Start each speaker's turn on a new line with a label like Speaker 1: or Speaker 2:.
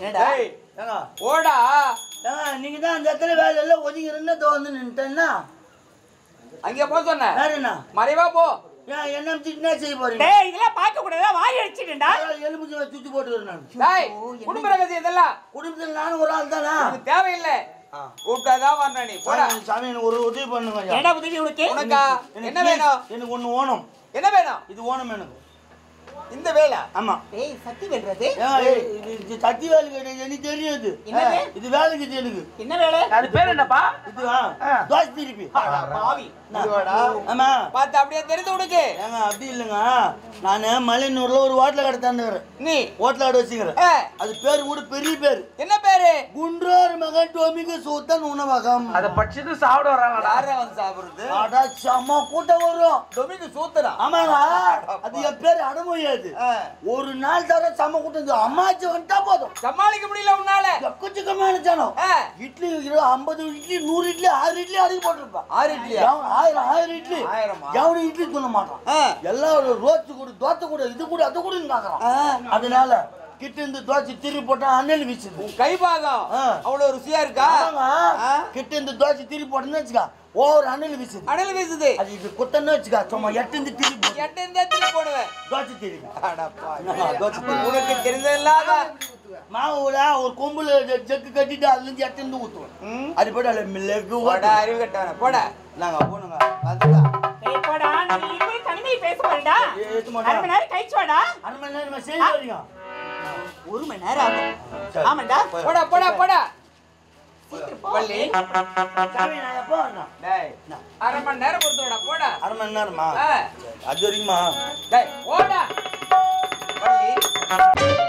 Speaker 1: டேய் ஓடா
Speaker 2: நீங்க தான் அந்த இடத்துல வேலை எல்லாம் ஒதுங்கிறன்னு வந்து நின்ட்டேன்னா
Speaker 1: அங்கே போ சொன்ன
Speaker 2: வேற என்ன
Speaker 1: மறைவா போ
Speaker 2: என்ன என்ன செய்ய போறீங்க
Speaker 3: டேய் இதெல்லாம் பார்க்க கூடாதா வாரி அடிச்சிட்டேன்டா
Speaker 2: எலும்பு சுத்தி போட்டு வரேன்
Speaker 1: டேய் குடும்ப ரகசியம் இதெல்லாம்
Speaker 2: குடும்பத்தில் நானும் ஒரு ஆள் தானா
Speaker 1: தேவையில்லை கூப்பிட்டாதான் வந்தா நீ போடா
Speaker 2: சாமி எனக்கு ஒரு உதவி பண்ணுங்க
Speaker 3: என்ன உதவி உனக்கு
Speaker 1: உனக்கா என்ன வேணும்
Speaker 2: எனக்கு ஒண்ணு ஓணும்
Speaker 1: என்ன வேணும்
Speaker 2: இது ஓணும் எனக்கு
Speaker 1: இந்த வேலை
Speaker 2: ஆமா
Speaker 3: டேய் சத்தி வெல்றது
Speaker 2: இது சத்தி வேலை கிடையாது எனக்கு தெரியாது இது வேலைக்கு எனக்கு
Speaker 3: என்ன வேலை
Speaker 4: அது பேர் என்னப்பா
Speaker 2: இது தோசை திருப்பி
Speaker 3: பாவி
Speaker 2: ஆமா
Speaker 1: பார்த்து அப்படியே தெரிந்து உனக்கு
Speaker 2: ஏங்க அப்படி இல்லைங்க நானு மலையனூர்ல ஒரு ஹோட்டல கடை தந்துக்கிறேன்
Speaker 1: நீ
Speaker 2: ஹோட்டல கடை வச்சுக்கிறேன் அது பேரு கூட பெரிய பேரு
Speaker 1: என்ன பேரு
Speaker 2: குன்றார் மகன் டோமிக்கு சூத்தன் உணவகம்
Speaker 4: அத படிச்சுட்டு சாப்பிட வராங்கடா
Speaker 1: யாரா வந்து சாப்பிடுறது
Speaker 2: அடா செம்ம கூட்டம் வரும்
Speaker 1: டொமினிக் சூத்தரா
Speaker 2: ஆமாங்க அது என் பேரு அடமொழியாது ஒரு நாள் தவிர செம்ம கூட்டம் அம்மாச்சி வந்துட்டா போதும்
Speaker 1: சமாளிக்க முடியல உன்னால
Speaker 2: எக்கச்சக்கமான ஜனம் இட்லி 50 இட்லி 100 இட்லி 6 இட்லி அடக்கி போட்டிருப்பான்
Speaker 1: 6 இட்லியா
Speaker 2: 1000 இட்லி எவனும் இட்லி சொல்ல மாட்டான் எல்லாரும் ரோச்சு கூட தோசை கூட இது கூட அது கூட காக்குறான் அதனால கிட்ட இருந்து தோசை திருப்பி போட்டா அண்ணன் வீசுது
Speaker 1: கை பாகம் அவ்வளவு ருசியா இருக்கா
Speaker 2: கிட்ட இருந்து தோசை திருப்பி போட்டேன்னு வச்சுக்கா ஓவர் அண்ணன் வீசுது
Speaker 1: அனல் வீசுது
Speaker 2: அது இது குத்தன்னு வச்சுக்கா சும்மா எட்டு இருந்து திருப்பி
Speaker 1: எட்டு இருந்தா திருப்பி போடுவேன்
Speaker 2: தோசை திருப்பி
Speaker 1: உனக்கு தெரிஞ்சதில்லாத
Speaker 2: மாவுல ஒரு கொம்புல ஜக்கு கட்டிட்டு அதுல இருந்து எட்டு இருந்து ஊத்துவேன் அது போட்டு அதுல மிளகு
Speaker 1: அறிவு கட்டவன போட
Speaker 2: நாங்க போனுங்க வந்துடா
Speaker 3: டேய் போடா நீ இப்படி தனிமையை பேச போறடா அரை மணி நேரம் கழிச்சு வாடா
Speaker 2: அரை மணி நேரம் செய்ய வரீங்க
Speaker 3: 1 மணி நேரம் ஆகும் ஆமாடா
Speaker 1: போடா போடா போடா
Speaker 3: பள்ளி
Speaker 2: சாமி நான் எப்போ வரணும்
Speaker 1: டேய் அரை மணி நேரம் கொடுத்துடா போடா
Speaker 2: அரை மணி நேரமா அது வரைக்குமா
Speaker 1: டேய் போடா பள்ளி